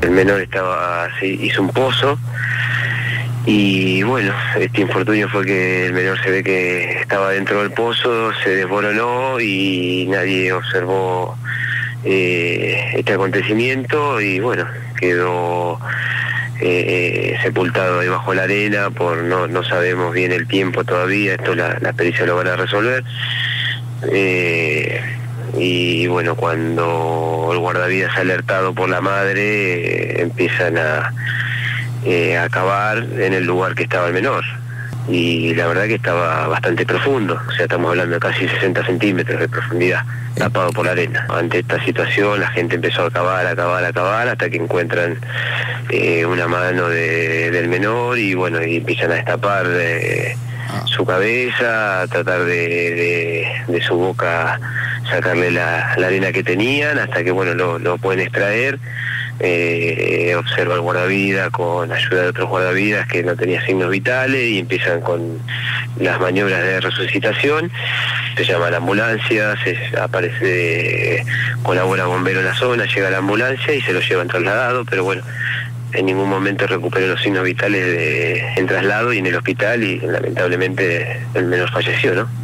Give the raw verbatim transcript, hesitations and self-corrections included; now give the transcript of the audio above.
El menor estaba, se hizo un pozo y bueno, este infortunio fue que el menor se ve que estaba dentro del pozo, se desboronó y nadie observó eh, este acontecimiento y bueno, quedó eh, sepultado ahí bajo la arena, por no, no sabemos bien el tiempo todavía, esto la, la pericia lo van a resolver. Eh, y bueno, cuando el guardavidas alertado por la madre, eh, empiezan a, eh, a cavar en el lugar que estaba el menor. Y la verdad que estaba bastante profundo, o sea, estamos hablando de casi sesenta centímetros de profundidad, tapado por la arena. Ante esta situación la gente empezó a cavar, a cavar, a cavar, hasta que encuentran eh, una mano de, del menor y bueno, y empiezan a destapar eh, su cabeza, a tratar de, de, de su boca sacarle la, la arena que tenían, hasta que bueno, lo, lo pueden extraer. Eh, observa el guardavidas con ayuda de otros guardavidas que no tenía signos vitales y empiezan con las maniobras de resucitación. Se llama la ambulancia, se aparece, colabora bombero en la zona, llega la ambulancia y se lo llevan trasladado, pero bueno, en ningún momento recuperó los signos vitales de, en traslado y en el hospital y lamentablemente el menor falleció, ¿no?